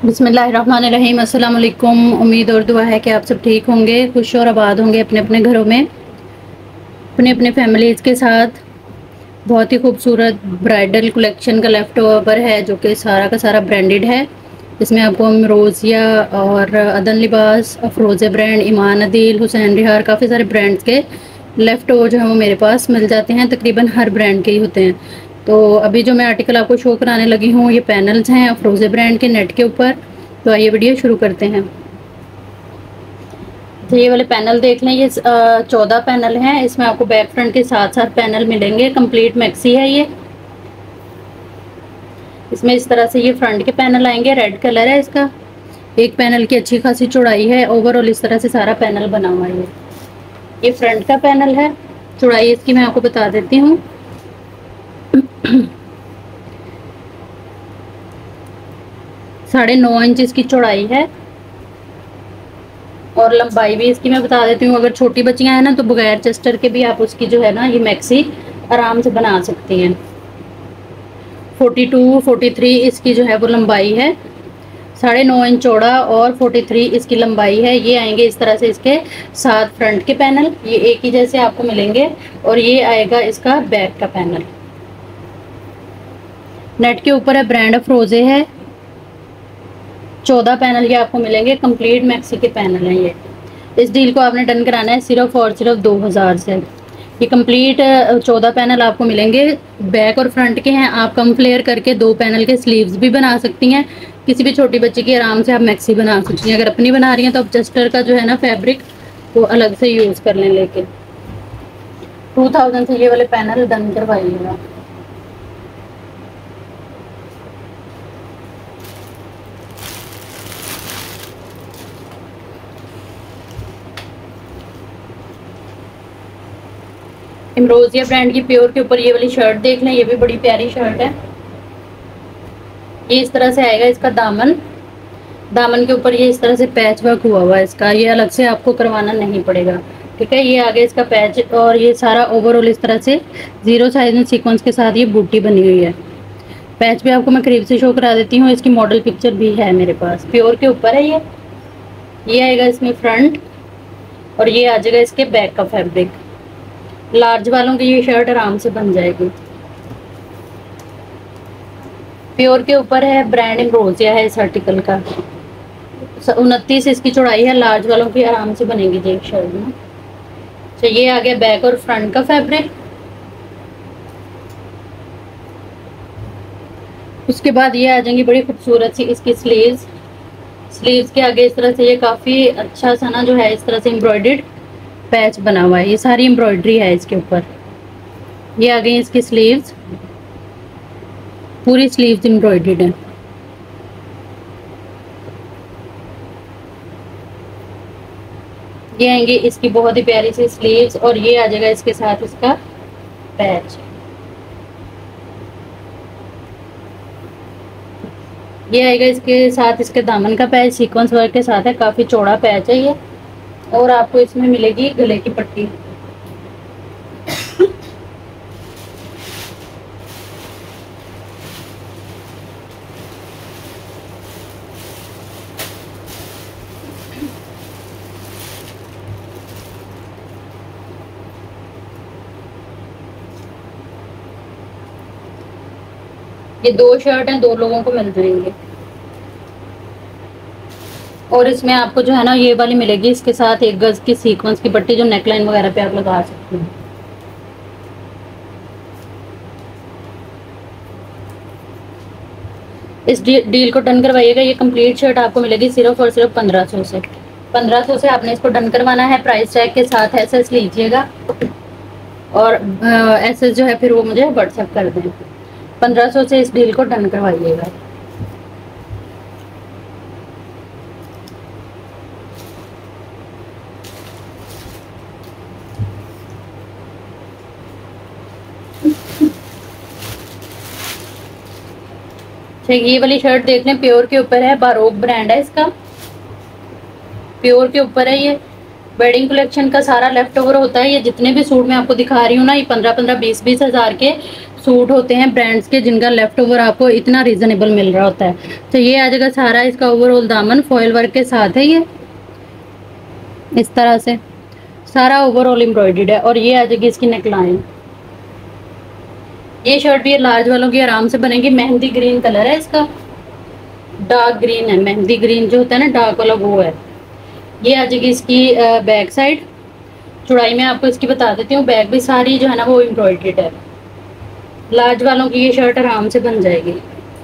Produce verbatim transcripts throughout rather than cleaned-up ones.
बिस्मिल्लाहिर्रहमानिर्रहीम। अस्सलाम वालेकुम। उम्मीद और दुआ है कि आप सब ठीक होंगे, खुश और आबाद होंगे अपने अपने घरों में, अपने अपने फैमिलीज़ के साथ। बहुत ही खूबसूरत ब्राइडल कलेक्शन का लेफ्ट ओवर है जो कि सारा का सारा ब्रांडेड है। इसमें आपको अमरोज़िया और अदन लिबास, अफरोज़े ब्रांड, ईमान अदील, हुसैन रिहार, काफ़ी सारे ब्रांड्स के लेफ़्ट ओवर जो हैं वो मेरे पास मिल जाते हैं। तकरीबन हर ब्रांड के ही होते हैं। तो अभी जो मैं आर्टिकल आपको शो कराने लगी हूँ ये पैनल्स हैं अफरोज़े ब्रांड के नेट के ऊपर। तो आइए वीडियो शुरू करते हैं। तो ये वाले पैनल देख लें, ये चौदह पैनल हैं। इसमें आपको बैक फ्रंट के साथ साथ पैनल मिलेंगे। कंप्लीट मैक्सी है ये। इसमें इस तरह से ये फ्रंट के पैनल आएंगे, रेड कलर है इसका। एक पैनल की अच्छी खासी चौड़ाई है। ओवरऑल इस तरह से सारा पैनल बना हुआ है। ये फ्रंट का पैनल है। चौड़ाई इसकी मैं आपको बता देती हूँ। साढ़े नौ इंच इसकी चौड़ाई है और लंबाई भी इसकी मैं बता देती हूँ। अगर छोटी बच्चियां हैं ना तो बगैर चेस्टर के भी आप उसकी जो है ना ये मैक्सी आराम से बना सकती हैं। बयालीस, तैंतालीस इसकी जो है वो लंबाई है। साढ़े नौ इंच चौड़ा और तैंतालीस इसकी लंबाई है। ये आएंगे इस तरह से इसके सात फ्रंट के पैनल, ये एक ही जैसे आपको मिलेंगे। और ये आएगा इसका बैक का पैनल। नेट के ऊपर है, ब्रांड अफरोज़े है। चौदह पैनल ये आपको मिलेंगे। कंप्लीट मैक्सी के पैनल हैं ये। इस डील को आपने डन कराना है सिर्फ और सिर्फ दो हज़ार से। ये कंप्लीट चौदह पैनल आपको मिलेंगे। बैक और फ्रंट के हैं। आप कम फ्लेयर करके दो पैनल के स्लीव्स भी बना सकती हैं। किसी भी छोटी बच्ची की आराम से आप मैक्सी बना सकती हैं। अगर अपनी बना रही हैं तो आप जस्टर का जो है ना फैब्रिक वो अलग से यूज़ कर लें। लेके टू थाउजेंड से ये वाले पैनल डन करवाइएगा। अमरोज़िया ब्रांड की प्योर के ऊपर ये वाली शर्ट देख लें, ये भी बड़ी प्यारी शर्ट है। ये इस तरह से आएगा इसका दामन। दामन के ऊपर ये इस तरह से पैच वर्क हुआ हुआ है इसका। ये अलग से आपको करवाना नहीं पड़ेगा, ठीक है। ये आगे इसका पैच और ये सारा ओवरऑल इस तरह से जीरो साइज में सीक्वेंस के साथ ये बूटी बनी हुई है। पैच भी आपको मैं करीब से शो करा देती हूँ। इसकी मॉडल पिक्चर भी है मेरे पास। प्योर के ऊपर है ये। ये आएगा इसमें फ्रंट और ये आ जाएगा इसके बैक का फैब्रिक। लार्ज वालों की ये शर्ट आराम से बन जाएगी। प्योर के ऊपर है, ब्रांड अमरोज़िया है इस आर्टिकल का। उनतीस इसकी चौड़ाई है। लार्ज वालों की आराम से बनेगी जी शर्ट में। तो ये आ गया बैक और फ्रंट का फैब्रिक। उसके बाद ये आ जाएंगी बड़ी खूबसूरत सी इसकी स्लीव्स। स्लीव्स के आगे इस तरह से ये काफ़ी अच्छा सा ना जो है इस तरह से एम्ब्रॉयडर्ड पैच बना हुआ है। ये सारी एम्ब्रॉयडरी है इसके ऊपर। ये आ गई इसकी स्लीव्स, पूरी स्लीव्स एम्ब्रॉयडर्ड है। ये आएंगी इसकी बहुत ही प्यारी सी स्लीव्स और ये आ जाएगा इसके साथ इसका पैच। ये आएगा इसके साथ इसके दामन का पैच सीक्वेंस वर्क के साथ है। काफ़ी चौड़ा पैच है ये। और आपको इसमें मिलेगी गले की पट्टी। ये दो शर्ट हैं, दो लोगों को मिल जाएंगे। और इसमें आपको जो है ना ये वाली मिलेगी इसके साथ एक गज की सीक्वेंस की पट्टी जो नेकलाइन वगैरह पे आप लगा सकते हैं। इस डील को डन करवाइएगा। ये कंप्लीट शर्ट आपको मिलेगी सिर्फ और सिर्फ पंद्रह सौ से। पंद्रह सौ से आपने इसको डन करवाना है। प्राइस टैग के साथ एसएस लीजिएगा और एसएस जो है फिर वो मुझे व्हाट्सएप कर दें। पंद्रह सौ से इस डील को डन करवाइएगा। ठीक, ये वाली शर्ट देख लें, प्योर के ऊपर है। बारोक ब्रांड है इसका। प्योर के ऊपर है ये। वेडिंग कलेक्शन का सारा लेफ्ट ओवर होता है। ये जितने भी सूट मैं आपको दिखा रही हूँ ना ये पंद्रह पंद्रह बीस बीस हज़ार के सूट होते हैं ब्रांड्स के, जिनका लेफ्ट ओवर आपको इतना रीजनेबल मिल रहा होता है। तो ये आ जाएगा सारा इसका ओवरऑल दामन फॉयल वर्क के साथ है, ये इस तरह से सारा ओवरऑल एम्ब्रॉयडर्ड है। और ये आ जाएगी इसकी नेकलाइन। ये शर्ट भी लार्ज वालों की आराम से बनेगी। मेहंदी ग्रीन कलर है इसका, डार्क ग्रीन है, मेहंदी ग्रीन जो होता है ना डार्क वाला वो है। ये आ जाएगी इसकी बैक साइड। चौड़ाई में आपको इसकी बता देती हूँ, बैक भी सारी जो है ना वो एम्ब्रॉयडर्ड है। लार्ज वालों की ये शर्ट आराम से बन जाएगी।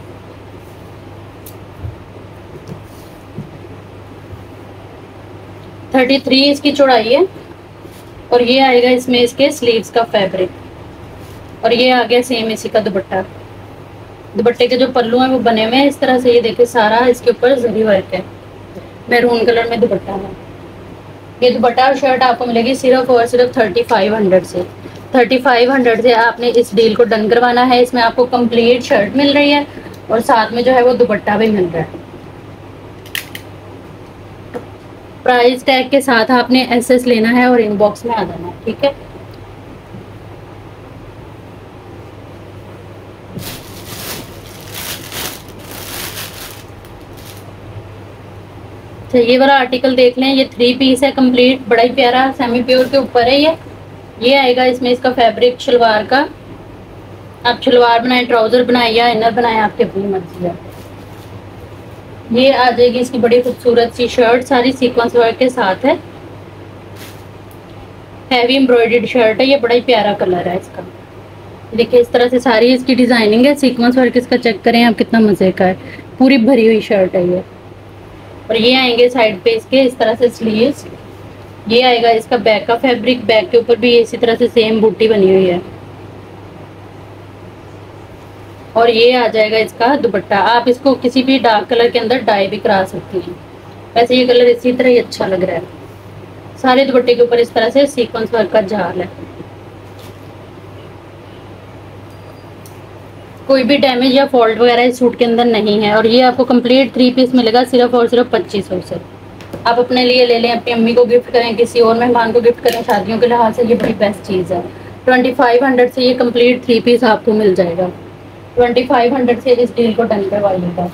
थर्टी थ्री इसकी चौड़ाई है। और ये आएगा इसमें इसके स्लीव्स का फैब्रिक। और ये आ गया सेम इसी का दुपट्टा। दुपट्टे के जो पल्लू हैं वो बने हुए हैं इस तरह से। ये देखिए सारा इसके ऊपर जरी वर्क है, मैरून कलर में दुपट्टा है। ये दुपट्टा और शर्ट आपको मिलेगी सिर्फ और सिर्फ थर्टी फाइव हंड्रेड से। थर्टी फाइव हंड्रेड से आपने इस डील को डन करवाना है। इसमें आपको कंप्लीट शर्ट मिल रही है और साथ में जो है वो दुपट्टा भी मिल रहा है। प्राइस टैग के साथ आपने एसएस लेना है और इनबॉक्स में आ जाना है, ठीक है। तो ये वाला आर्टिकल देख लें, ये थ्री पीस है कंप्लीट, बड़ा ही प्यारा सेमी प्योर के ऊपर है ये। ये आएगा इसमें इसका फैब्रिक शलवार का। आप शलवार बनाए, ट्राउजर बनाए या इनर बनाए, आपकी अपनी मर्जी है। ये आ जाएगी इसकी बड़ी खूबसूरत सी शर्ट, सारी सीक्वेंस वर्क के साथ है। हैवी एम्ब्रॉयडर्ड शर्ट है, ये बड़ा ही प्यारा कलर है इसका। देखिए इस तरह से सारी इसकी डिजाइनिंग है। सीक्वेंस वर्क इसका चेक करें आप, कितना मजे का है। पूरी भरी हुई शर्ट है ये। और ये आएंगे साइड पे इसके इस तरह से स्लीव्स। ये आएगा इसका बैक का फैब्रिक। बैक के ऊपर भी इसी तरह से सेम बूटी बनी हुई है। और ये आ जाएगा इसका दुपट्टा। आप इसको किसी भी डार्क कलर के अंदर डाई भी करा सकती हैं। वैसे ये कलर इसी तरह ही अच्छा लग रहा है। सारे दुपट्टे के ऊपर इस तरह से सीक्वेंस वर्क का जाल है। कोई भी डैमेज या फॉल्ट वगैरह इस सूट के अंदर नहीं है। और ये आपको कंप्लीट थ्री पीस मिलेगा सिर्फ और सिर्फ पच्चीस सौ से। आप अपने लिए ले लें, अपनी अम्मी को गिफ्ट करें, किसी और मेहमान को गिफ्ट करें, शादियों के लिहाज से ये बड़ी बेस्ट चीज़ है। ट्वेंटी फाइव हंड्रेड से ये कंप्लीट थ्री पीस आपको मिल जाएगा। ट्वेंटी फाइव हंड्रेड से इस डील को डन करवाइएगा।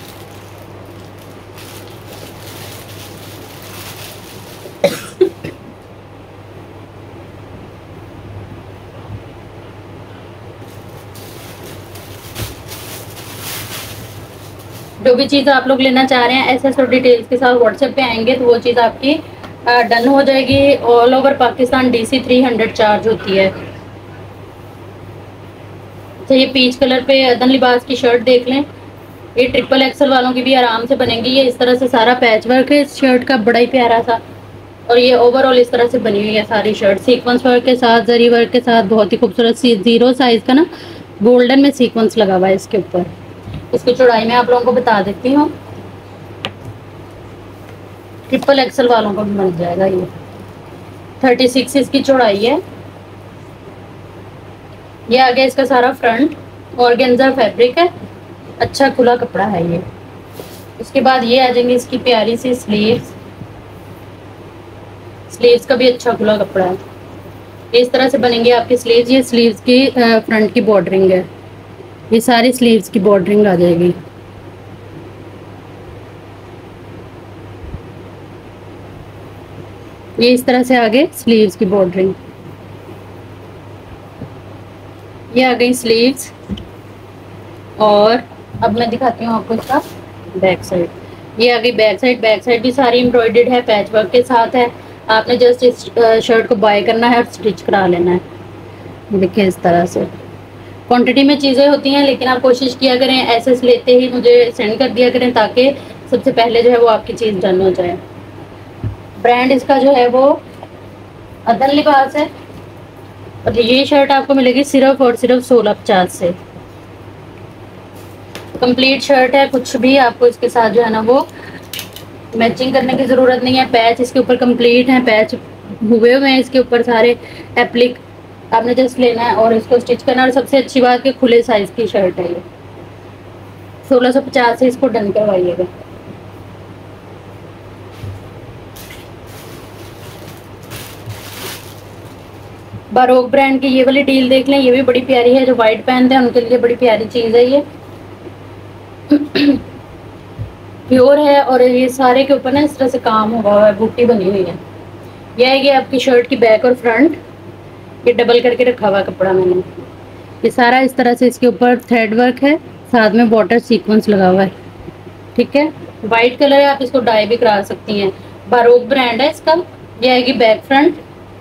जो भी चीज़ आप लोग लेना चाह रहे हैं ऐसे सब डिटेल्स के साथ व्हाट्सएप पे आएंगे तो वो चीज़ आपकी डन हो जाएगी। All over Pakistan DC three hundred charge होती है। तो ये पीच कलर पे अदन लिबास की शर्ट देख लें। ये ट्रिपल एक्सल वालों की भी आराम से बनेगी। ये इस तरह से सारा पैच वर्क है इस शर्ट का, बड़ा ही प्यारा सा। और ये ओवरऑल इस तरह से बनी हुई है सारी शर्ट, सीक्वेंस वर्क के साथ, जरी वर्क के साथ। बहुत ही खूबसूरत सी जीरो साइज का ना गोल्डन में सीक्वेंस लगा हुआ है इसके ऊपर। इसकी चौड़ाई मैं आप लोगों को बता देती हूँ। ट्रिपल एक्सल वालों को भी मिल जाएगा ये। थर्टी सिक्स इसकी चौड़ाई है। ये आ गया इसका सारा फ्रंट। ऑर्गेन्जा फैब्रिक है, अच्छा खुला कपड़ा है ये। उसके बाद ये आ जाएंगे इसकी प्यारी सी स्लीव्स। स्लीव्स का भी अच्छा खुला कपड़ा है। इस तरह से बनेंगे आपकी स्लीव्स। ये स्लीव्स की फ्रंट की बॉर्डरिंग है। ये सारी स्लीव्स की बॉर्डरिंग आ जाएगी। ये इस तरह से आगे स्लीव्स की बॉर्डरिंग। ये आ गई स्लीव्स। और अब मैं दिखाती हूँ आपको इसका बैक साइड। ये आ गई बैक साइड। बैक साइड भी सारी एम्ब्रॉयडर्ड है, पैच वर्क के साथ है। आपने जस्ट इस शर्ट को बाय करना है और स्टिच करा लेना है। देखिए इस तरह से क्वांटिटी में चीज़ें होती हैं, लेकिन आप कोशिश किया करें एसएस लेते ही मुझे सेंड कर दिया करें ताकि सबसे पहले जो है वो आपकी चीज़ डन हो जाए। ब्रांड इसका जो है वो अदन लिबास है। और ये शर्ट आपको मिलेगी सिर्फ और सिर्फ सोलह पचास से। कंप्लीट शर्ट है, कुछ भी आपको इसके साथ जो है ना वो मैचिंग करने की ज़रूरत नहीं है। पैच इसके ऊपर कंप्लीट है, पैच हुए हुए हैं इसके ऊपर सारे एप्लिक। आपने जस्ट लेना है और इसको स्टिच करना है। और सबसे अच्छी बात कि खुले साइज की शर्ट है ये। सोलह सौ पचास से इसको डन करवाइएगा। बारोक ब्रांड की ये वाली डील देख लें, ये भी बड़ी प्यारी है। जो वाइट पहनते हैं उनके लिए बड़ी प्यारी चीज़ है ये। प्योर है और ये सारे के ऊपर ना इस तरह से काम हुआ है, बूटी बनी हुई है। यह है कि आपकी शर्ट की बैक और फ्रंट, ये डबल करके रखा हुआ है कपड़ा मैंने। ये सारा इस तरह से इसके ऊपर थ्रेड वर्क है, साथ में बॉर्डर सीक्वेंस लगा हुआ है। ठीक है, वाइट कलर है, आप इसको डाई भी करा सकती हैं। बारोक ब्रांड है इसका। ये आएगी बैक फ्रंट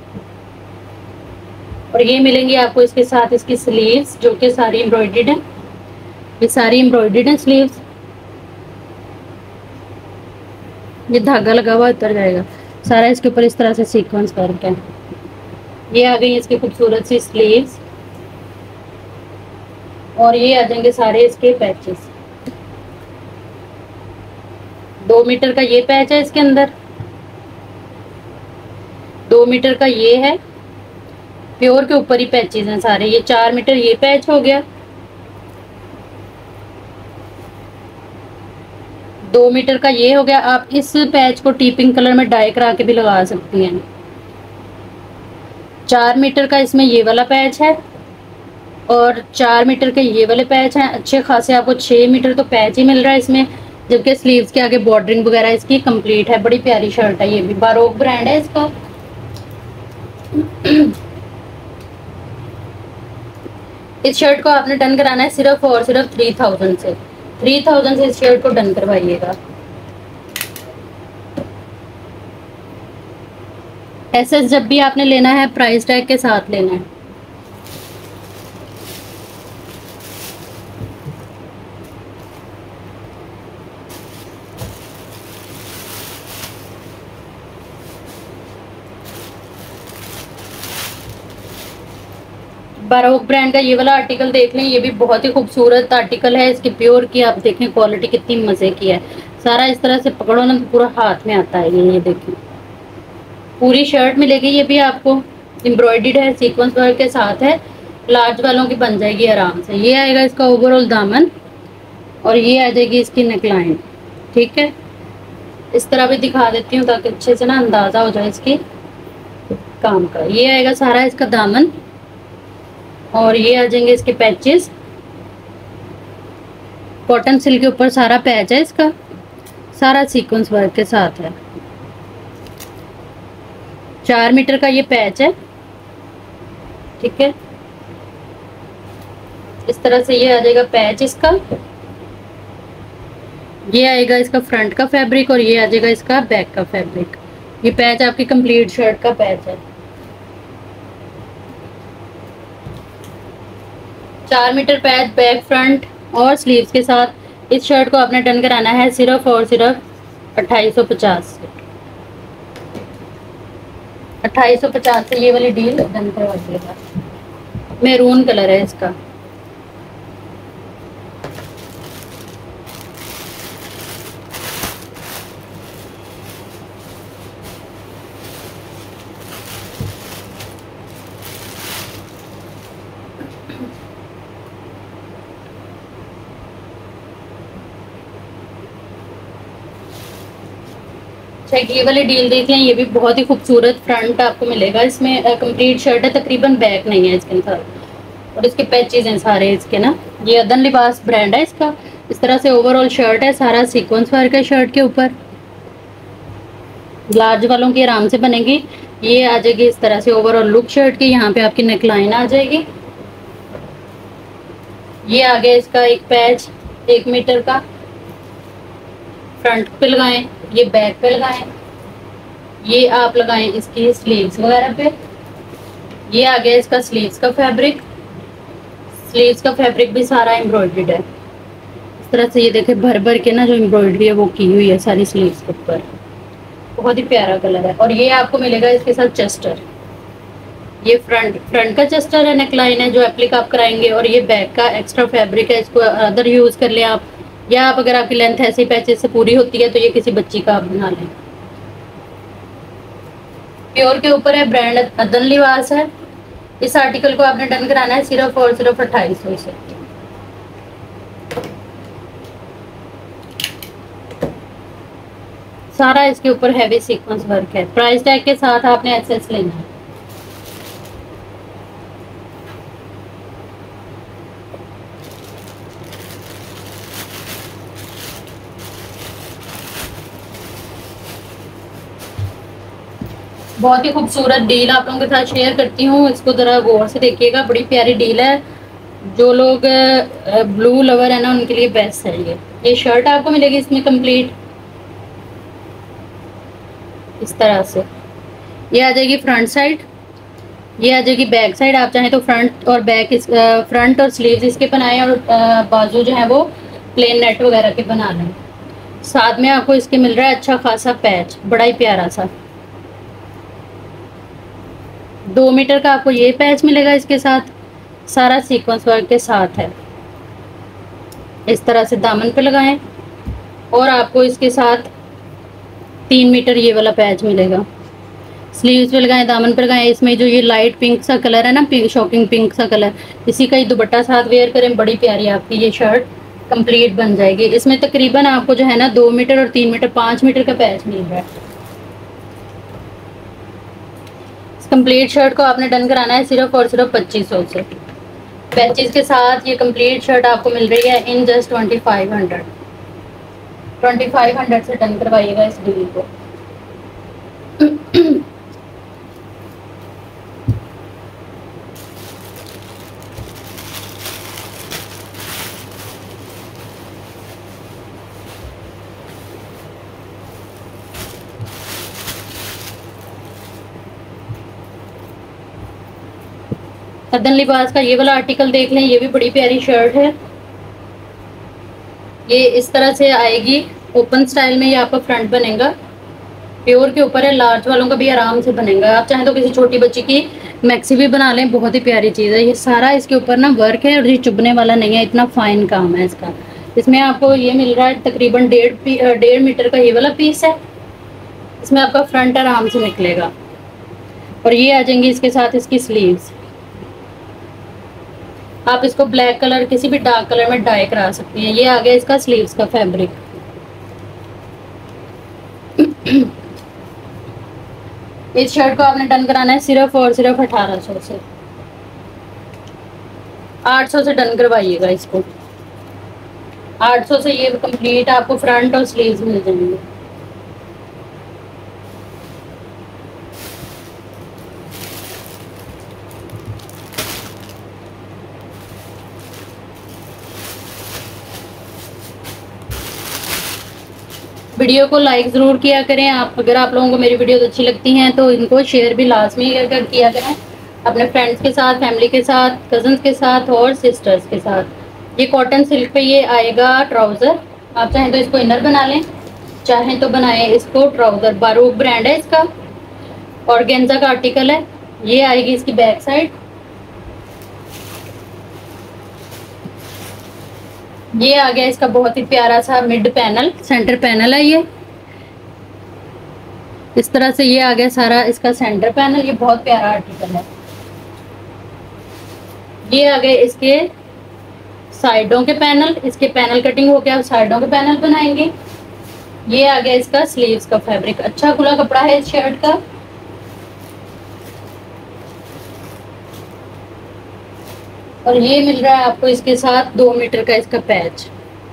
और ये मिलेंगी आपको इसके साथ इसकी स्लीव्स, जो कि सारी एम्ब्रॉयडर्ड है। ये सारी एम्ब्रॉयडर्ड है स्लीव्स। ये धागा लगा हुआ उतर जाएगा सारा इसके ऊपर इस तरह से सीक्वेंस करके। ये आ गई इसकी खूबसूरत सी स्लीव्स और ये आ जाएंगे सारे इसके पैचेस। दो मीटर का ये पैच है इसके अंदर, दो मीटर का ये है, प्योर के ऊपर ही पैचेस हैं सारे। ये चार मीटर ये पैच हो गया, दो मीटर का ये हो गया। आप इस पैच को टीपिंग कलर में डाई करा के भी लगा सकती हैं। चार मीटर का इसमें ये वाला पैच है और चार मीटर के ये वाले पैच हैं। अच्छे खासे आपको छः मीटर तो पैच ही मिल रहा है इसमें, जबकि स्लीव्स के आगे बॉर्डरिंग वगैरह इसकी कंप्लीट है। बड़ी प्यारी शर्ट है, ये भी बारोक ब्रांड है इसका। इस शर्ट को आपने डन कराना है सिर्फ और सिर्फ थ्री थाउजेंड से। थ्री थाउजेंड से इस शर्ट को डन करवाइएगा। ऐसे जब भी आपने लेना है प्राइस टैग के साथ लेना है। बारोक ब्रांड का ये वाला आर्टिकल देख लें, ये भी बहुत ही खूबसूरत आर्टिकल है। इसकी प्योर की आप देखें क्वालिटी कितनी मज़े की है। सारा इस तरह से पकड़ो ना तो पूरा हाथ में आता है। ये ये देखें, पूरी शर्ट मिलेगी। ये भी आपको एम्ब्रॉयडर्ड है, सीक्वेंस वर्क के साथ है। लार्ज वालों की बन जाएगी आराम से। ये आएगा इसका ओवरऑल दामन और ये आ जाएगी इसकी नेकलाइन। ठीक है, इस तरह भी दिखा देती हूँ ताकि अच्छे से ना अंदाज़ा हो जाए इसकी काम का। ये आएगा सारा इसका दामन और ये आ जाएंगे इसके पैचेस। कॉटन सिल्क के ऊपर सारा पैच है इसका, सारा सीक्वेंस वर्क के साथ है। चार मीटर का ये पैच है। ठीक है, इस तरह से ये आ जाएगा पैच इसका। ये आएगा इसका फ्रंट का फैब्रिक और ये आ जाएगा इसका बैक का फैब्रिक। ये पैच आपकी कंप्लीट शर्ट का पैच है। चार मीटर पैच बैक फ्रंट और स्लीव्स के साथ इस शर्ट को आपने डन कराना है सिर्फ और सिर्फ अट्ठाईस सौ पचास से। अट्ठाईस सौ पचास से ये वाली डील डन करवा दिएगा। मैरून कलर है इसका। ये वाली डील देख लें, ये भी बहुत ही खूबसूरत फ्रंट आपको मिलेगा। इसमें कंप्लीट शर्ट है, तकरीबन बैक नहीं है इसके अंदर और इसके पैचेज हैं सारे इसके ना। ये अदन लिबास ब्रांड है इसका। इस तरह से ओवरऑल शर्ट है, सारा सीक्वेंस वर्क है शर्ट के ऊपर। लार्ज वालों की आराम से बनेगी। ये आ जाएगी इस तरह से ओवरऑल लुक शर्ट की। यहाँ पे आपकी नेकलाइन आ जाएगी। ये आ गया इसका एक पैच एक मीटर का, फ्रंट पे लगाएं, ये बैक पे लगाएं, ये आप लगाएं इसकी स्लीव्स वगैरह पे। ये आ गया इसका स्लीव्स का फैब्रिक। स्लीव्स का फैब्रिक भी सारा एम्ब्रॉयडर्ड है। इस तरह से ये देखें भर भर के ना जो एम्ब्रॉयडरी है वो की हुई है सारी स्लीव्स के ऊपर। बहुत ही प्यारा कलर है। और ये आपको मिलेगा इसके साथ चेस्टर। ये फ्रंट फ्रंट का चेस्टर है, नेकलाइन है जो एप्लिक आप कराएंगे और ये बैक का एक्स्ट्रा फैब्रिक है। इसको अदर यूज़ कर लें आप, या आप अगर आपकी लेंथ ऐसे पैचेस से पूरी होती है तो ये किसी बच्ची का आप बना लें। प्योर के ऊपर है, ब्रांड अदन लिबास है। इस आर्टिकल को आपने डन कराना है सिर्फ और सिर्फ अट्ठाईस सौ से। सारा इसके ऊपर हैवी सीक्वेंस वर्क है। प्राइस टैग के साथ आपने एक्सेस लेना है। बहुत ही खूबसूरत डील आप लोगों के साथ शेयर करती हूँ, इसको ज़रा गौर से देखिएगा, बड़ी प्यारी डील है। जो लोग ब्लू लवर है ना उनके लिए बेस्ट है ये ये शर्ट आपको मिलेगी इसमें कंप्लीट इस तरह से। ये आ जाएगी फ्रंट साइड, ये आ जाएगी बैक साइड। आप चाहें तो फ्रंट और बैक इस फ्रंट और स्लीव्स इसके बनाएं और बाजू जो है वो प्लेन नेट वगैरह के बना लें। साथ में आपको इसके मिल रहा है अच्छा खासा पैच, बड़ा ही प्यारा सा। दो मीटर का आपको ये पैच मिलेगा इसके साथ, सारा सीक्वेंस वर्क के साथ है। इस तरह से दामन पे लगाएं और आपको इसके साथ तीन मीटर ये वाला पैच मिलेगा। स्लीव्स पे लगाएं, दामन पे लगाएं। इसमें जो ये लाइट पिंक सा कलर है ना, पिंक शॉकिंग पिंक सा कलर, इसी का ही दुपट्टा साथ वेयर करें, बड़ी प्यारी आपकी ये शर्ट कंप्लीट बन जाएगी। इसमें तकरीबन आपको जो है ना दो मीटर और तीन मीटर पाँच मीटर का पैच मिल रहा है। कंप्लीट शर्ट को आपने डन कराना है सिर्फ और सिर्फ पच्चीस सौ से। पैचेस के साथ ये कंप्लीट शर्ट आपको मिल रही है in just twenty five hundred twenty five hundred से डन करवाइएगा इस डील को। सदन लिबास का ये वाला आर्टिकल देख लें, ये भी बड़ी प्यारी शर्ट है। ये इस तरह से आएगी ओपन स्टाइल में, ये आपका फ्रंट बनेगा, प्योर के ऊपर है, लार्ज वालों का भी आराम से बनेगा। आप चाहें तो किसी छोटी बच्ची की मैक्सी भी बना लें, बहुत ही प्यारी चीज़ है। ये सारा इसके ऊपर ना वर्क है और ये चुभने वाला नहीं है, इतना फाइन काम है इसका। इसमें आपको ये मिल रहा है तकरीबन डेढ़ डेढ़ मीटर का ये वाला पीस है। इसमें आपका फ्रंट आराम से निकलेगा और ये आ जाएंगी इसके साथ इसकी स्लीव्स। आप इसको ब्लैक कलर किसी भी डार्क कलर में डाई करा सकती हैं। ये आ गया इसका स्लीव्स का फैब्रिक। इस शर्ट को आपने डन कराना है सिर्फ और सिर्फ अठारह सौ से, आठ सौ से डन करवाइएगा इसको। आठ सौ से ये कंप्लीट आपको फ्रंट और स्लीव्स मिल जाएंगे। वीडियो को लाइक ज़रूर किया करें आप, अगर आप लोगों को मेरी वीडियोस अच्छी लगती हैं तो इनको शेयर भी लाजमी किया करें अपने फ्रेंड्स के साथ, फैमिली के साथ, कज़न्स के साथ और सिस्टर्स के साथ। ये कॉटन सिल्क पे ये आएगा ट्राउज़र। आप चाहें तो इसको इनर बना लें, चाहें तो बनाएं इसको ट्राउज़र। बारूक ब्रांड है इसका, ऑर्गेन्जा का आर्टिकल है। ये आएगी इसकी बैक साइड। ये आ गया इसका बहुत ही प्यारा सा मिड पैनल, सेंटर पैनल है ये इस तरह से। ये आ गया सारा इसका सेंटर पैनल, ये बहुत प्यारा आर्टिकल है। ये आ गए इसके साइडों के पैनल, इसके पैनल कटिंग होके आप साइडों के पैनल बनाएंगे। ये आ गया इसका स्लीव्स का फैब्रिक, अच्छा खुला कपड़ा है इस शर्ट का। और ये मिल रहा है आपको इसके साथ दो मीटर का इसका पैच।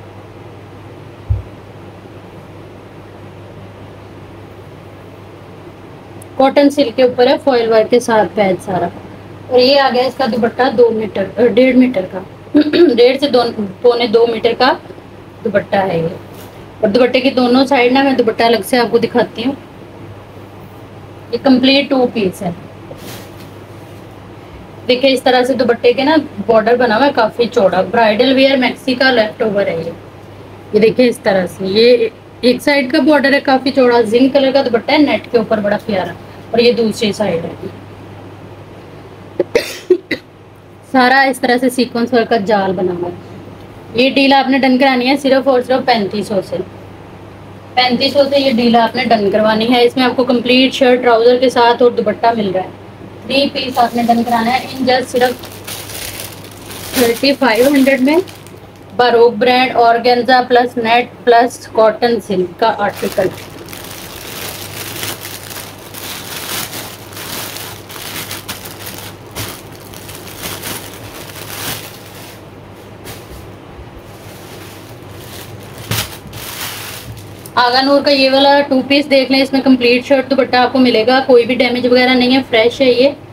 कॉटन सिल्क के ऊपर है, फॉइल वर्क के साथ पैच सारा। और ये आ गया इसका दुपट्टा दो मीटर डेढ़ मीटर का डेढ़ से दो पौने दो मीटर का दुपट्टा है ये। और दुपट्टे की दोनों साइड ना मैं दुपट्टा अलग से आपको दिखाती हूँ। ये कंप्लीट टू पीस है। देखिए इस तरह से दुपट्टे के ना बॉर्डर बना हुआ है काफी चौड़ा, ब्राइडल वेयर मैक्सी का लेफ्ट ओवर है ये। ये देखिए इस तरह से ये एक साइड का बॉर्डर है काफी चौड़ा, जिंक कलर का दुपट्टा है नेट के ऊपर बड़ा प्यारा, और ये दूसरी साइड है। सारा इस तरह से सीक्वेंस वर्क का जाल बना हुआ है। ये डील आपने डन करानी है सिर्फ और सिर्फ पैंतीस सौ से। पैंतीस सौ से ये डील आपने डन करवानी है। इसमें आपको कंप्लीट शर्ट ट्राउजर के साथ और दुपट्टा मिल रहा है। थ्री पीस आपने डन कराना है इन जस्ट सिर्फ थर्टी फाइव हंड्रेड में। Baroque brand organza plus net plus cotton silk का आर्टिकल। आगा नूर का ये वाला टू पीस देख लें, इसमें कंप्लीट शर्ट दुपट्टा आपको मिलेगा, कोई भी डैमेज वगैरह नहीं है, फ्रेश है। ये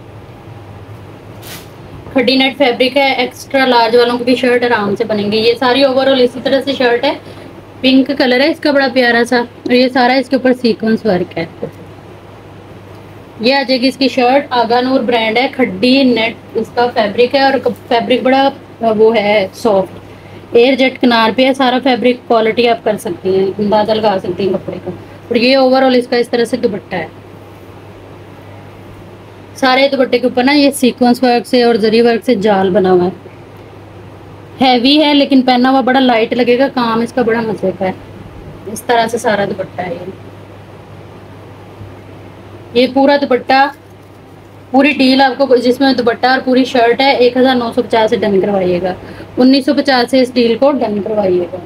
खड्डी नेट फैब्रिक है, एक्स्ट्रा लार्ज वालों की भी शर्ट आराम से बनेंगे। ये सारी ओवरऑल इसी तरह से शर्ट है, पिंक कलर है इसका बड़ा प्यारा सा, और ये सारा इसके ऊपर सीक्वेंस वर्क है। ये आ जाएगी इसकी शर्ट, आगा नूर ब्रांड है, खड्डी नेट इसका फैब्रिक है, और फैब्रिक बड़ा वो है सॉफ्ट, एयर जेट किनार पे है सारा फैब्रिक, क्वालिटी आप कर सकती हैं, अंदाजा लगा सकती हैं कपड़े का। और ये ओवरऑल इसका इस तरह से दुपट्टा है, सारे दुपट्टे के ऊपर ना ये सीक्वेंस वर्क से और जरी वर्क से जाल बना हुआ है, हैवी है लेकिन पहना हुआ बड़ा लाइट लगेगा, काम इसका बड़ा मजे का है। इस तरह से सारा दुपट्टा है। ये ये पूरा दुपट्टा, पूरी डील आपको जिसमें दुपट्टा और पूरी शर्ट है एक हज़ार नौ सौ पचास से डन करवाइएगा, उन्नीस सौ पचास से इस डील को डन करवाइएगा।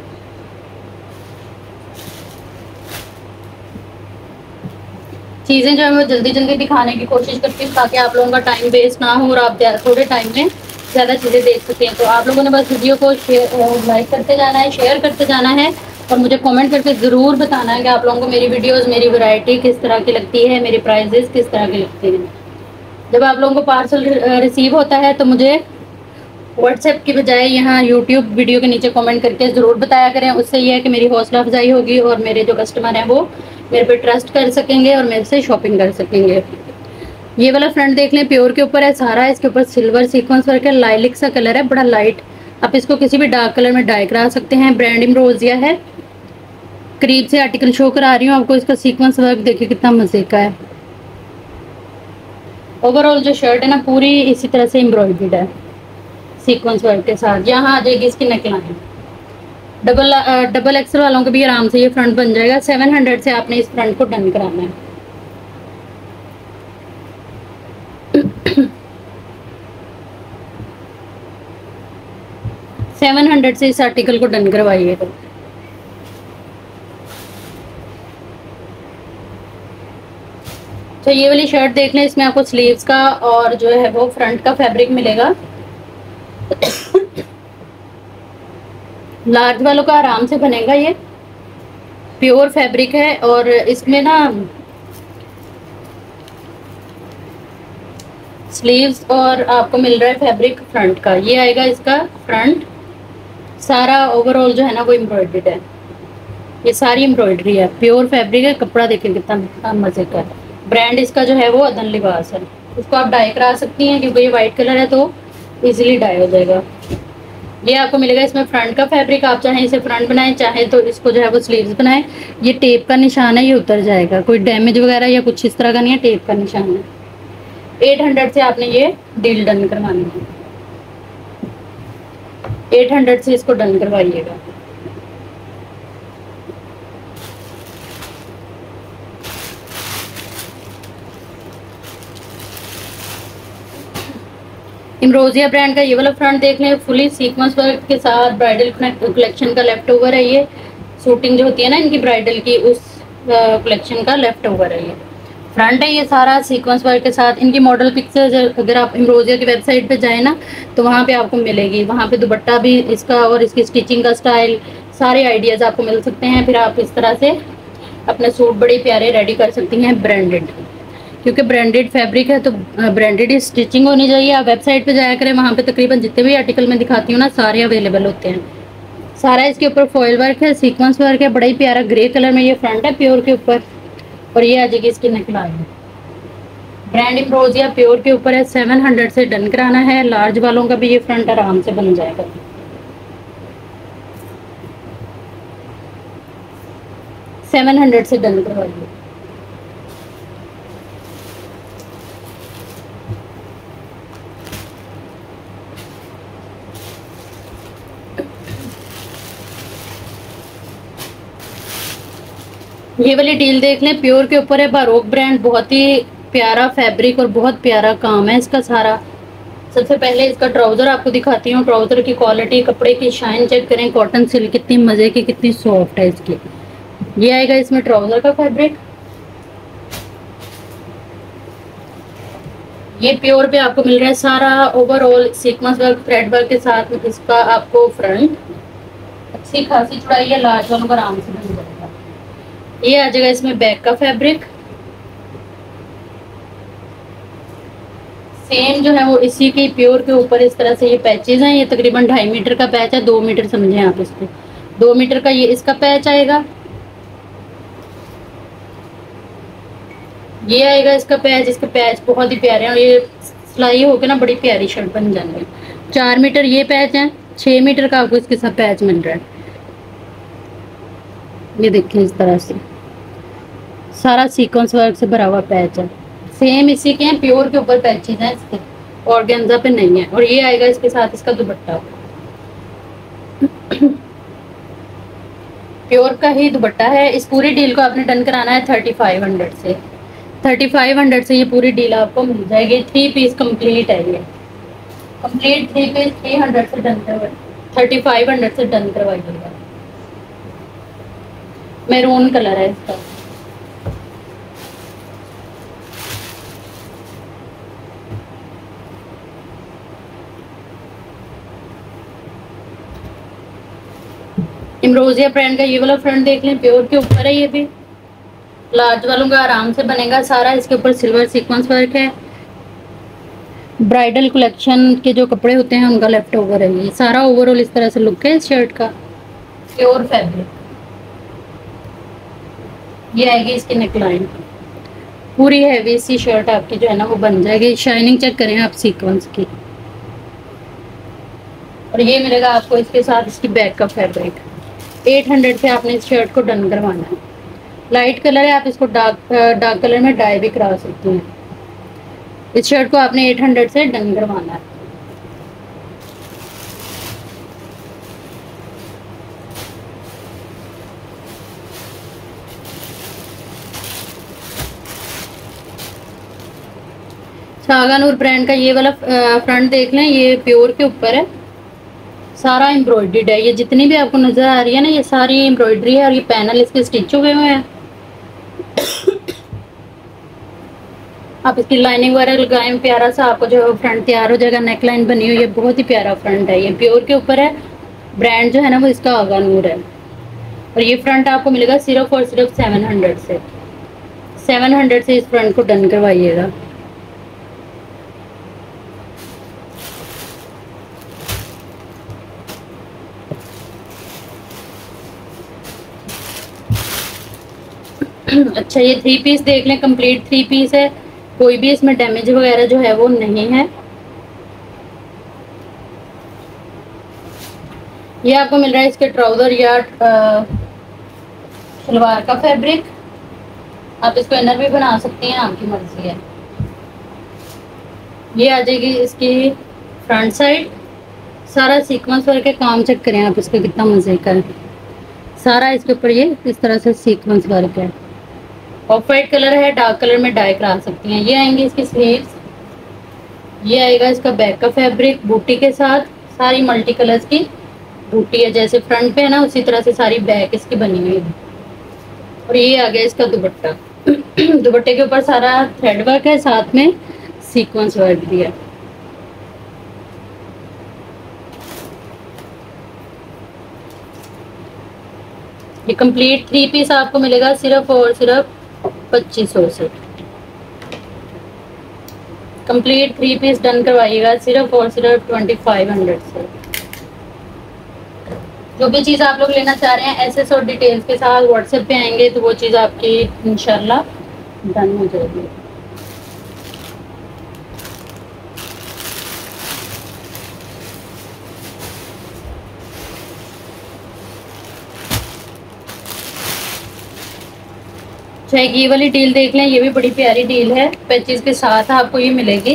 चीज़ें जो है वो जल्दी जल्दी दिखाने की कोशिश करती हूँ ताकि आप लोगों का टाइम वेस्ट ना हो और आप थोड़े टाइम में ज़्यादा चीज़ें देख सकें। तो आप लोगों ने बस वीडियो को शेयर लाइक करते जाना है, शेयर करते जाना है, और मुझे कमेंट करके ज़रूर बताना है कि आप लोगों को मेरी वीडियोस, मेरी वैरायटी किस तरह की लगती है, मेरे प्राइजेस किस तरह के लगते हैं। जब आप लोगों को पार्सल रिसीव होता है तो मुझे व्हाट्सएप की बजाय यहाँ यूट्यूब वीडियो के नीचे कमेंट करके ज़रूर बताया करें। उससे यह है कि मेरी हौसला अफजाई होगी और मेरे जो कस्टमर हैं वो मेरे पे ट्रस्ट कर सकेंगे और मेरे से शॉपिंग कर सकेंगे। ये वाला फ्रंट देख लें, प्योर के ऊपर है सारा, इसके ऊपर सिल्वर सीक्वेंस वर्क है, लाइलिक सा कलर है, बड़ा लाइट, आप इसको किसी भी डार्क कलर में डाई करा सकते हैं। ब्रांड इम्रोजिया है, करीब से आर्टिकल शो करा रही हूँ आपको। इसका सीक्वेंस वर्क देखिए कितना मजे का है। ओवरऑल जो शर्ट है ना पूरी इसी तरह से एम्ब्रॉयडर्ड है सीक्वेंस वर्क के साथ। यहाँ आ जाएगी इसकी नेकलाइन, डबल डबल एक्सल वालों को भी आराम से ये फ्रंट बन जाएगा। सेवन हंड्रेड से आपने इस फ्रंट को डन कराना है। सेवन हंड्रेड से इस आर्टिकल को डन करवाइएगा। तो ये वाली शर्ट देख लें, इसमें आपको स्लीव्स का और जो है वो फ्रंट का फैब्रिक मिलेगा। लार्ज वालों का आराम से बनेगा, ये प्योर फैब्रिक है, और इसमें ना स्लीव्स और आपको मिल रहा है फैब्रिक फ्रंट का। ये आएगा इसका फ्रंट, सारा ओवरऑल जो है ना वो एम्ब्रॉयडर्ड है, ये सारी एम्ब्रॉयडरी है, प्योर फैब्रिक है। कपड़ा देखिए कितना मजे का है। ब्रांड इसका जो है वो अदन लिबास है। इसको आप डाई करा सकती हैं क्योंकि ये वाइट कलर है तो इजीली डाई हो जाएगा। ये आपको मिलेगा इसमें फ्रंट का फैब्रिक, आप चाहें इसे फ्रंट बनाएं, चाहे तो इसको जो है वो स्लीव्स बनाएं। ये टेप का निशान है, ये उतर जाएगा, कोई डैमेज वगैरह या कुछ इस तरह का नहीं है, टेप का निशान है। एट हंड्रेड से आपने ये डील डन करवानी है, एट हंड्रेड से इसको डन करवाइएगा। इम्रोजिया ब्रांड का ये वाला फ्रंट देख लें, फुली सीक्वेंस वर्क के साथ, ब्राइडल कलेक्शन का लेफ्ट ओवर है। ये शूटिंग जो होती है ना इनकी ब्राइडल की, उस कलेक्शन का लेफ्ट ओवर है। ये फ्रंट है, ये सारा सीक्वेंस वर्क के साथ। इनकी मॉडल पिक्चर अगर आप इम्रोजिया की वेबसाइट पे जाए ना तो वहाँ पे आपको मिलेगी, वहाँ पे दुपट्टा भी इसका और इसकी स्टिचिंग का स्टाइल, सारे आइडियाज़ आपको मिल सकते हैं। फिर आप इस तरह से अपने सूट बड़े प्यारे रेडी कर सकती हैं ब्रांडेड, क्योंकि ब्रांडेड फैब्रिक है तो ब्रांडेड ही स्टिचिंग होनी चाहिए। आप वेबसाइट पे जाया करें, वहाँ पे तकरीबन जितने भी आर्टिकल मैं दिखाती हूँ ना सारे अवेलेबल होते हैं। सारा इसके ऊपर फॉयल वर्क है, सीक्वेंस वर्क है, बड़ा ही प्यारा ग्रे कलर में ये फ्रंट है प्योर के ऊपर, और ये आ जाएगी इसकी नेकलाइन। ब्रांड इम्रोजिया प्योर के ऊपर है, सेवन हंड्रेड से डन कराना है। लार्ज वालों का भी ये फ्रंट आराम से बन जाएगा। सेवन हंड्रेड से डन करवाइए। ये वाली डील देख लें, प्योर के ऊपर है, बारोक ब्रांड, बहुत ही प्यारा फैब्रिक और बहुत प्यारा काम है इसका सारा। सबसे पहले इसका ट्राउज़र आपको दिखाती हूँ। ट्राउज़र की क्वालिटी, कपड़े की शाइन चेक करें, कॉटन सिल्क कितनी मज़े की, कितनी सॉफ्ट है इसकी। ये आएगा इसमें ट्राउज़र का फैब्रिक, ये प्योर पे आपको मिल रहा है सारा overall sequence work, thread work के साथ। इसका आपको फ्रंट अच्छी खासी चौड़ाई है, लार्ज वालों का आराम से बन जाएगा। ये आ जाएगा इसमें बैक का फैब्रिक। सेम जो है वो इसी की प्योर के ऊपर इस तरह से ये पैचेज हैं। ये तकरीबन ढाई मीटर का पैच है, दो मीटर समझें आप इसको, दो मीटर का ये इसका पैच आएगा। ये आएगा इसका पैच। इसके पैच बहुत ही प्यारे हैं और ये सिलाई होकर ना बड़ी प्यारी शर्ट बन जाएंगी। चार मीटर ये पैच है, छः मीटर का आपको इसके साथ पैच मिल रहा है। ये देखिए इस तरह से सारा सीक्वेंस वर्क से भरा हुआ पैच है। सेम इसी के हैं, प्योर के ऊपर पैचेज हैं इसके, ऑर्गेन्जा पे नहीं है। और ये आएगा इसके साथ इसका दुपट्टा, प्योर का ही दुपट्टा है। इस पूरी डील को आपने डन कराना है थर्टी फाइव हंड्रेड से। थर्टी फाइव हंड्रेड से ये पूरी डील आपको मिल जाएगी। थ्री पीस कंप्लीट है ये, complete three piece three hundred से डन करवा थर्टी फाइव हंड्रेड से डन करवाइएगा। मैरून कलर है इसका। इमरोजिया ब्रांड का ये वाला फ्रंट देख लें, प्योर के ऊपर है। ये भी लार्ज वालों का आराम से बनेगा सारा। इसके ऊपर सिल्वर सीक्वेंस वर्क है। ब्राइडल कलेक्शन के जो कपड़े होते हैं उनका लेफ्ट ओवर है ये सारा। ओवरऑल इस तरह से लुक है इस शर्ट का। Pure fabric. ये आएगी इसकी नेकलाइन, पूरी हैवी सी शर्ट आपकी जो है ना वो बन जाएगी। शाइनिंग चेक करें आप सीक्वेंस की। और ये मिलेगा आपको इसके साथ इसकी बैक का फैब्रिक। एट हंड्रेड से आपने इस शर्ट को डन करवाना है। लाइट कलर है, आप इसको डार्क डार्क कलर में डाई भी करा सकते हैं। इस शर्ट को आपने एट हंड्रेड से डन करवाना है। शाहगानूर ब्रांड का ये वाला फ्रंट देख लें, ये प्योर के ऊपर है, सारा एम्ब्रॉयडर्ड है। ये जितनी भी आपको नजर आ रही है ना ये सारी एम्ब्रॉयडरी है। और ये पैनल इसके स्टिच हुए हुए हैं। आप इसकी लाइनिंग वगैरह लगाएं, प्यारा सा आपको जो फ्रंट तैयार हो जाएगा। नेक लाइन बनी हुई है, बहुत ही प्यारा फ्रंट है। ये प्योर के ऊपर है। ब्रांड जो है ना वो इसका शाहगानूर है। और ये फ्रंट आपको मिलेगा सिर्फ और सिर्फ सेवन हंड्रेड से। सेवन हंड्रेड से इस फ्रंट को डन करवाइएगा। अच्छा, ये थ्री पीस देख लें, कंप्लीट थ्री पीस है। कोई भी इसमें डैमेज वगैरह जो है वो नहीं है। ये आपको मिल रहा है इसके ट्राउजर या सलवार का फैब्रिक। आप इसको इनर भी बना सकती हैं, आपकी मर्जी है। ये आ जाएगी इसकी फ्रंट साइड। सारा सीक्वेंस वर्क के काम चेक करें आप इसका कितना मजे का है। सारा इसके ऊपर ये इस तरह से सीक्वेंस वर्क है। ऑफ वाइट कलर है, डार्क कलर में डाई करा सकती हैं। ये आएंगी इसकी स्लीव्स। ये आएगा इसका बैक का फैब्रिक बूटी के साथ। सारी मल्टी कलर्स की बूटी है, जैसे फ्रंट पे है ना उसी तरह से सारी बैक इसकी बनी हुई है। और ये आ गया इसका दुपट्टा। दुपट्टे के ऊपर सारा थ्रेड वर्क है, साथ में सीक्वेंस वर्क भी है। ये कंप्लीट थ्री पीस आपको मिलेगा सिर्फ और सिर्फ पच्चीस सौ से। कंप्लीट थ्री पीस डन करवाइएगा सिर्फ और सिर्फ ट्वेंटी फाइव हंड्रेड से। जो भी चीज़ आप लोग लेना चाह रहे हैं एस एस और डिटेल्स के साथ व्हाट्सएप पे आएंगे तो वो चीज़ आपकी इंशाल्लाह डन हो जाएगी। चाहे ये वाली डील देख लें, ये भी बड़ी प्यारी डील है। पैचेस के साथ आपको ये मिलेगी।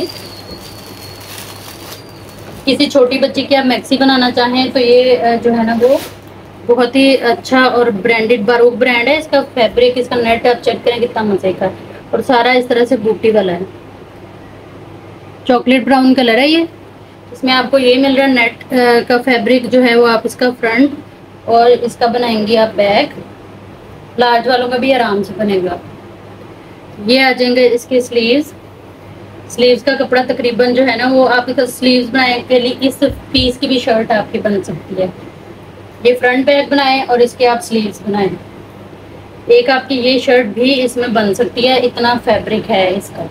किसी छोटी बच्ची की आप मैक्सी बनाना चाहें तो ये जो है ना वो बहुत ही अच्छा और ब्रांडेड बारूक ब्रांड है। इसका फैब्रिक, इसका नेट आप चेक करें कितना मजे का है। और सारा इस तरह से बूटी वाला है। चॉकलेट ब्राउन कलर है ये। इसमें आपको ये मिल रहा है नेट का फैब्रिक जो है वो आप इसका फ्रंट और इसका बनाएंगी आप बैक। लार्ज वालों का भी आराम से बनेगा। ये आ जाएंगे इसके स्लीव्स। स्लीव्स का कपड़ा तकरीबन जो है ना वो आप इसका स्लीव्स बनाए के लिए इस पीस की भी शर्ट आपकी बन सकती है। ये फ्रंट बैक बनाएं और इसके आप स्लीव्स बनाएं। एक आपकी ये शर्ट भी इसमें बन सकती है, इतना फैब्रिक है इसका।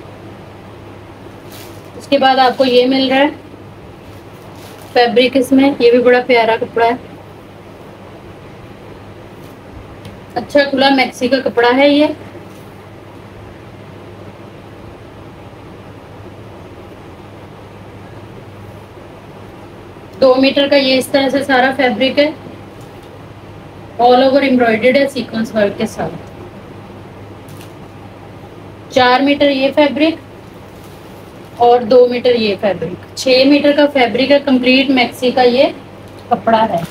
उसके बाद आपको ये मिल रहा है फैब्रिक इसमें, ये भी बड़ा प्यारा कपड़ा है, अच्छा खुला मैक्सी का कपड़ा है ये। दो मीटर का ये इस तरह से सारा फैब्रिक है, ऑल ओवर एम्ब्रॉयडर्ड है सीक्वेंस वर्क के साथ। चार मीटर ये फैब्रिक और दो मीटर ये फैब्रिक, छह मीटर का फैब्रिक है, कंप्लीट मैक्सी का ये कपड़ा है।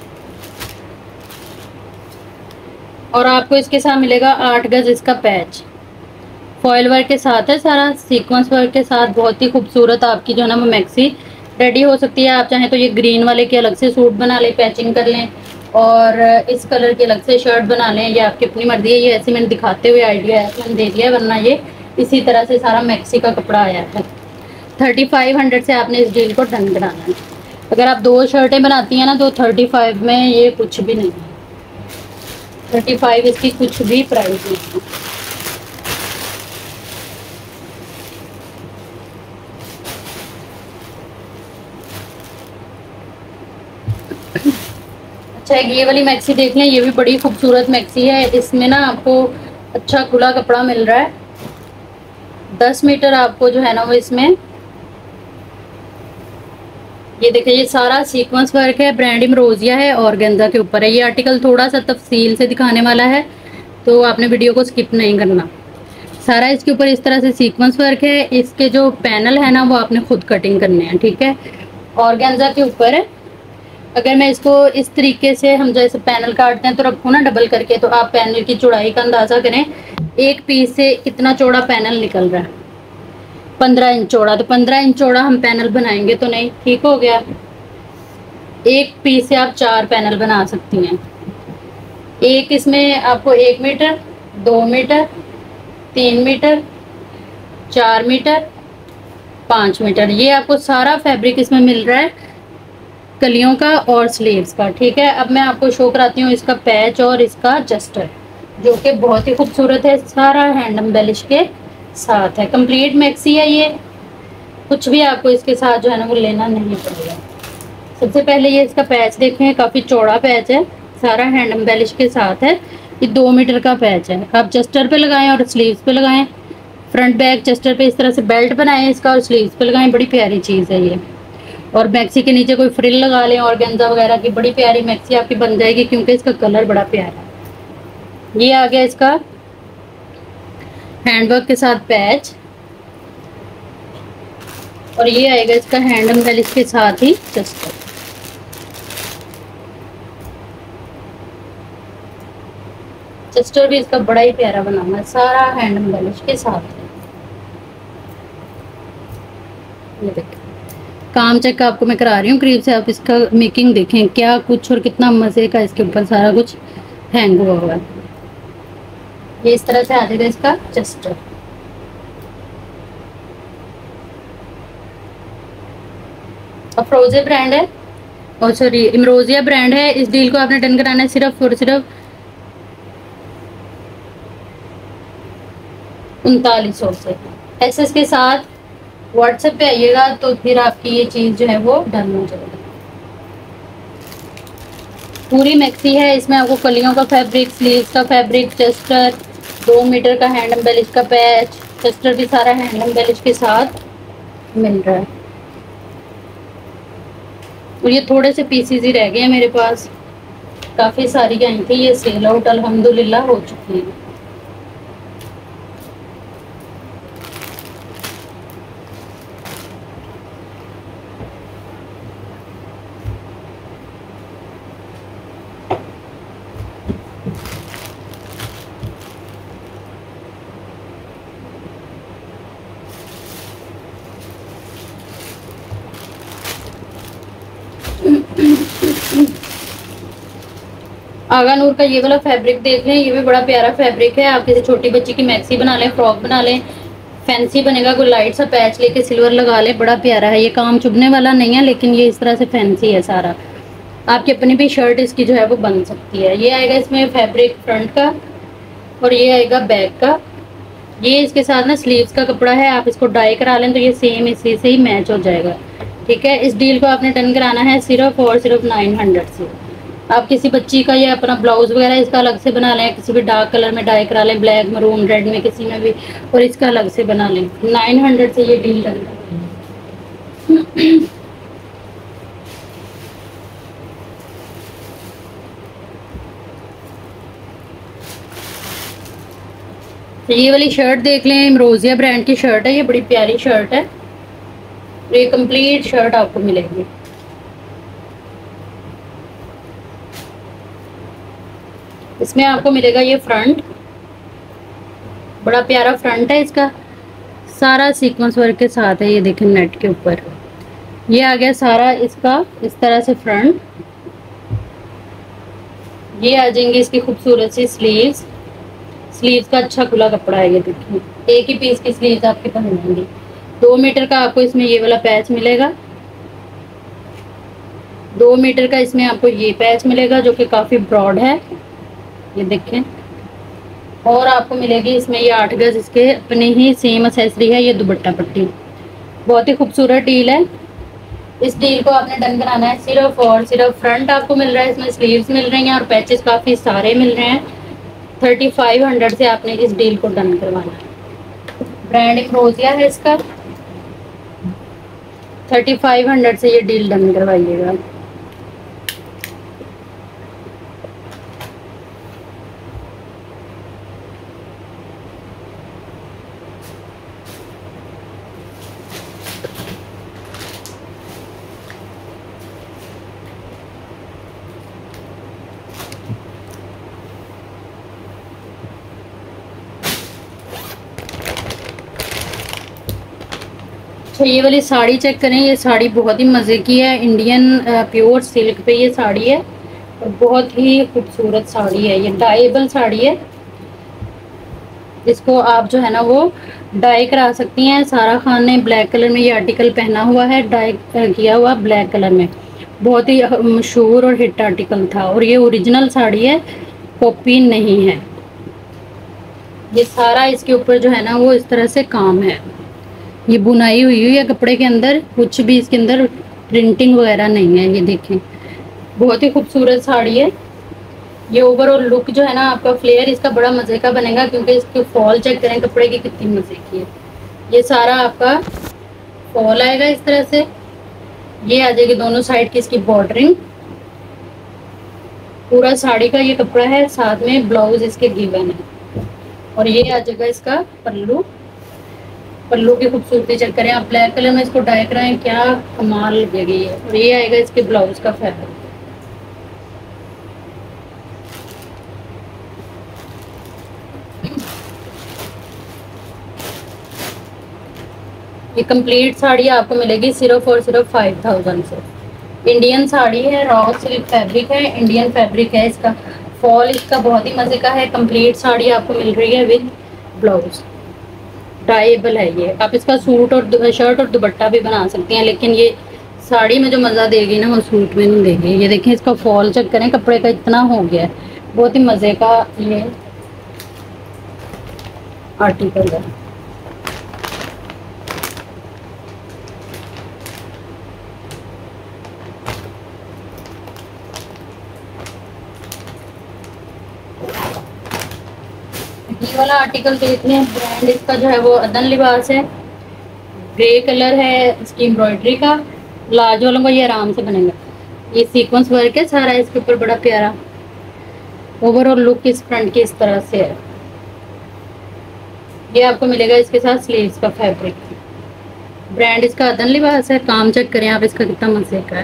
और आपको इसके साथ मिलेगा आठ गज इसका पैच, फॉयल वर्क के साथ है सारा, सीक्वेंस वर्क के साथ। बहुत ही खूबसूरत आपकी जो है ना वो मैक्सी रेडी हो सकती है। आप चाहें तो ये ग्रीन वाले के अलग से सूट बना लें, पैचिंग कर लें, और इस कलर की अलग से शर्ट बना लें, ये आपकी अपनी मर्जी है। ये ऐसे मैंने दिखाते हुए आइडिया है मैंने दे दिया है, वरना ये इसी तरह से सारा मैक्सी का कपड़ा आया है। थर्टी फाइव हंड्रेड से आपने इस डील को डन कराना है। अगर आप दो शर्टें बनाती हैं ना तो थर्टी फाइव में ये कुछ भी नहीं है, थर्टी फाइव इसकी कुछ भी प्राइस नहीं है। अच्छा एक ये वाली मैक्सी देख लें, ये भी बड़ी खूबसूरत मैक्सी है। इसमें ना आपको अच्छा खुला कपड़ा मिल रहा है, दस मीटर आपको जो है ना वो इसमें, ये देखिए ये सारा सीक्वेंस वर्क है, ब्रांड इम्रोजिया है, ऑर्गेन्जा के ऊपर है। ये आर्टिकल थोड़ा सा तफसील से दिखाने वाला है तो आपने वीडियो को स्किप नहीं करना। सारा इसके ऊपर इस तरह से सीक्वेंस वर्क है, इसके जो पैनल है ना वो आपने खुद कटिंग करने हैं, ठीक है। ऑर्गेन्जा के ऊपर है। अगर मैं इसको इस तरीके से हम जैसे पैनल काटते हैं तो रखूँ ना डबल करके, तो आप पैनल की चौड़ाई का अंदाज़ा करें, एक पीस से कितना चौड़ा पैनल निकल रहा है, पंद्रह इंच चौड़ा। तो पंद्रह इंच चौड़ा हम पैनल बनाएंगे तो नहीं, ठीक हो गया। एक पीस से आप चार पैनल बना सकती हैं। एक इसमें आपको एक मीटर, दो मीटर, तीन मीटर, चार मीटर, पाँच मीटर, ये आपको सारा फैब्रिक इसमें मिल रहा है कलियों का और स्लीव्स का, ठीक है। अब मैं आपको शो कराती हूँ इसका पैच और इसका जस्टर, जो कि बहुत ही खूबसूरत है, सारा हैंड एम्बेलिश के साथ है। कंप्लीट मैक्सी है ये, कुछ भी आपको इसके साथ जो है ना वो लेना नहीं पड़ेगा। सबसे पहले ये इसका पैच देखें, काफ़ी चौड़ा पैच है, सारा हैंड एम्बेलिश के साथ है। ये दो मीटर का पैच है। आप जस्टर पे लगाएं और स्लीव्स पे लगाएं, फ्रंट बैक जस्टर पे इस तरह से बेल्ट बनाएं इसका और स्लीव्स पे लगाएं, बड़ी प्यारी चीज़ है ये। और मैक्सी के नीचे कोई फ्रिल लगा लें ऑर्गेन्जा वगैरह की, बड़ी प्यारी मैक्सी आपकी बन जाएगी, क्योंकि इसका कलर बड़ा प्यारा है। ये आ गया इसका हैंडवर्क के साथ पैच, और ये आएगा इसका हैंड एम्बेलिश के साथ ही जस्टर। जस्टर भी इसका बड़ा ही प्यारा बना हुआ है, सारा हैंड एम्बेलिश के साथ है। ये देखिए काम चेक आपको मैं करा रही हूँ करीब से, आप इसका मेकिंग देखें क्या कुछ और कितना मजे का इसके ऊपर सारा कुछ हैंग हुआ हुआ है। ये इस तरह से आ जाएगा इसका जस्टर। अफरोजे ब्रांड है, और सॉरी इमरोजिया ब्रांड है। इस डील को आपने डन कराना है सिर्फ और सिर्फ उनतालीस सौ से। एस एस के साथ व्हाट्सएप पे आइएगा तो फिर आपकी ये चीज़ जो है वो डन हो जाएगी। पूरी मैक्सी है, इसमें आपको कलियों का फैब्रिक, स्लीव्स का फैब्रिक, जस्टर, दो मीटर का हैंड एम्बेलिश का पैच, जस्टर भी सारा हैंड एम्बेलिश के साथ मिल रहा है। और ये थोड़े से पीसीज ही रह गए हैं मेरे पास, काफ़ी सारी आई थी, ये सेल आउट अल्हम्दुलिल्लाह हो चुकी है। आगा नूर का ये वाला फैब्रिक देख लें, ये भी बड़ा प्यारा फैब्रिक है। आप किसी छोटी बच्ची की मैक्सी बना लें, फ्रॉक बना लें, फैंसी बनेगा। कोई लाइट सा पैच लेके सिल्वर लगा लें, बड़ा प्यारा है। ये काम चुभने वाला नहीं है, लेकिन ये इस तरह से फैंसी है सारा। आपकी अपनी भी शर्ट इसकी जो है वो बन सकती है। ये आएगा इसमें फैब्रिक फ्रंट का, और ये आएगा बैक का। ये इसके साथ ना स्लीव्स का कपड़ा है, आप इसको डाई करा लें तो ये सेम इसी से ही मैच हो जाएगा। ठीक है, इस डील को आपने डन कराना है सिर्फ और सिर्फ नाइन हंड्रेड से। आप किसी बच्ची का या अपना ब्लाउज वगैरह इसका अलग से बना लें, किसी भी डार्क कलर में डाई करा लें, ब्लैक मरून रेड में किसी में भी, और इसका अलग से बना लें। नाइन हंड्रेड से ये डील डन। तो ये वाली शर्ट देख लें, इमरोजिया ब्रांड की शर्ट है, ये बड़ी प्यारी शर्ट है। ये कंप्लीट शर्ट आपको मिलेगी। इसमें आपको मिलेगा ये फ्रंट, बड़ा प्यारा फ्रंट है इसका, सारा सीक्वेंस वर्क के साथ है। ये देखें नेट के ऊपर ये आ गया सारा इसका इस तरह से फ्रंट। ये आ जाएंगे इसकी खूबसूरत सी स्लीव्स। स्लीव्स का अच्छा खुला कपड़ा है, ये देखिए एक ही पीस की स्लीव्स आपके बन जाएंगी। दो मीटर का आपको इसमें ये वाला पैच मिलेगा, दो मीटर का इसमें आपको ये पैच मिलेगा जो कि काफ़ी ब्रॉड है, ये देखें। और आपको मिलेगी इसमें ये आठ गज इसके अपने ही सेम एक्सेसरी है, ये दुपट्टा पट्टी। बहुत ही खूबसूरत डील है। इस डील को आपने डन कराना है सिर्फ और सिर्फ फ्रंट आपको मिल रहा है, इसमें स्लीव्स मिल रही हैं और पैचेस काफ़ी सारे मिल रहे हैं। थर्टी फाइव हंड्रेड से आपने इस डील को डन करवाना है। ब्रांड इमरोजिया है इसका। थर्टी फाइव हंड्रेड से ये डील डन करवाइएगा। तो ये वाली साड़ी चेक करें, ये साड़ी बहुत ही मज़े की है, इंडियन प्योर सिल्क पे ये साड़ी है और बहुत ही खूबसूरत साड़ी है। ये डाइबल साड़ी है, इसको आप जो है ना वो डाई करा सकती हैं। सारा खान ने ब्लैक कलर में ये आर्टिकल पहना हुआ है, डाई किया हुआ ब्लैक कलर में, बहुत ही मशहूर और हिट आर्टिकल था। और ये ओरिजिनल साड़ी है, कॉपी नहीं है। ये सारा इसके ऊपर जो है ना वो इस तरह से काम है, ये बुनाई हुई हुई है कपड़े के अंदर, कुछ भी इसके अंदर प्रिंटिंग वगैरह नहीं है। ये देखें बहुत ही खूबसूरत साड़ी है। ये ओवरऑल लुक जो है ना आपका फ्लेयर इसका बड़ा मज़े का बनेगा, क्योंकि इसके फॉल चेक करें कपड़े की कितनी मज़े की है। ये सारा आपका फॉल आएगा इस तरह से, ये आ जाएगी दोनों साइड की इसकी बॉर्डरिंग। पूरा साड़ी का ये कपड़ा है, साथ में ब्लाउज इसके गिवन है। और ये आ जाएगा इसका पल्लू। पल्लू की खूबसूरती चेक करें आप, ब्लैक कलर में इसको डाई कराएं, क्या कमाल लगेगी है। और ये आएगा इसके ब्लाउज का फैब्रिक। ये कंप्लीट साड़ी आपको मिलेगी सिर्फ और सिर्फ फाइव थाउजेंड से। इंडियन साड़ी है, रॉ सिल्क फैब्रिक है, इंडियन फैब्रिक है इसका। फॉल इसका बहुत ही मज़े का है। कंप्लीट साड़ी आपको मिल रही है विद ब्लाउज, डाइबल है ये। आप इसका सूट और शर्ट और दुपट्टा भी बना सकती हैं, लेकिन ये साड़ी में जो मज़ा देगी ना वो सूट में नहीं देगी। ये देखें इसका फॉल चेक करें, कपड़े का इतना हो गया है, बहुत ही मज़े का ये आर्टिकल है। ये वाला आर्टिकल देख लें, ब्रांड इसका जो है वो अदन लिबास है, ग्रे कलर है इसकी एम्ब्रॉयडरी का। लार्ज वालों को ये आराम से बनेगा। ये सीक्वेंस वर्क है सारा इसके ऊपर, बड़ा प्यारा। ओवरऑल लुक इस फ्रंट की इस तरह से है। ये आपको मिलेगा इसके साथ स्लीव्स का फैब्रिक। ब्रांड इसका अदन लिबास है। काम चेक करें आप इसका कितना मजे का है।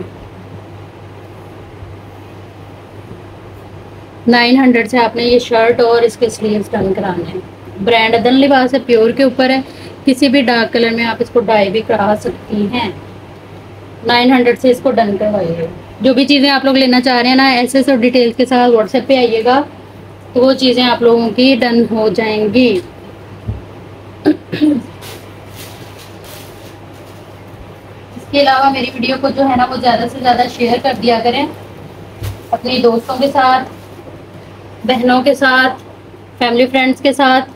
नाइन हंड्रेड से आपने ये शर्ट और इसके स्लीव्स डन कराने हैं। ब्रांड अदन लिबास है, प्योर के ऊपर है। किसी भी डार्क कलर में आप इसको डाई भी करा सकती हैं। नाइन हंड्रेड से इसको डन करवाइए। जो भी चीज़ें आप लोग लेना चाह रहे हैं ना, ऐसे सब डिटेल्स के साथ व्हाट्सएप पे आइएगा तो वो चीज़ें आप लोगों की डन हो जाएंगी। इसके अलावा मेरी वीडियो को जो है ना वो ज़्यादा से ज़्यादा शेयर कर दिया करें अपनी दोस्तों के साथ, बहनों के साथ, फैमिली फ्रेंड्स के साथ।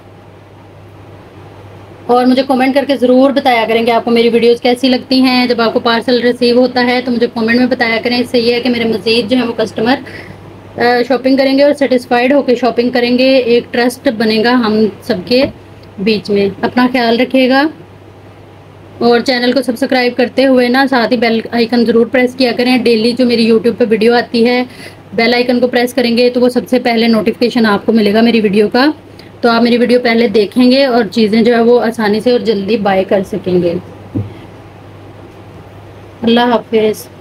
और मुझे कमेंट करके ज़रूर बताया करेंगे आपको मेरी वीडियोस कैसी लगती हैं। जब आपको पार्सल रिसीव होता है तो मुझे कमेंट में बताया करें। इससे ये है कि मेरे मज़ीद जो है वो कस्टमर शॉपिंग करेंगे और सेटिस्फाइड होकर शॉपिंग करेंगे। एक ट्रस्ट बनेगा हम सबके बीच में। अपना ख्याल रखिएगा और चैनल को सब्सक्राइब करते हुए ना साथ ही बेल आइकन ज़रूर प्रेस किया करें। डेली जो मेरी यूट्यूब पे वीडियो आती है, बेल आइकन को प्रेस करेंगे तो वो सबसे पहले नोटिफिकेशन आपको मिलेगा मेरी वीडियो का। तो आप मेरी वीडियो पहले देखेंगे और चीज़ें जो है वो आसानी से और जल्दी बाय कर सकेंगे। अल्लाह हाफिज़।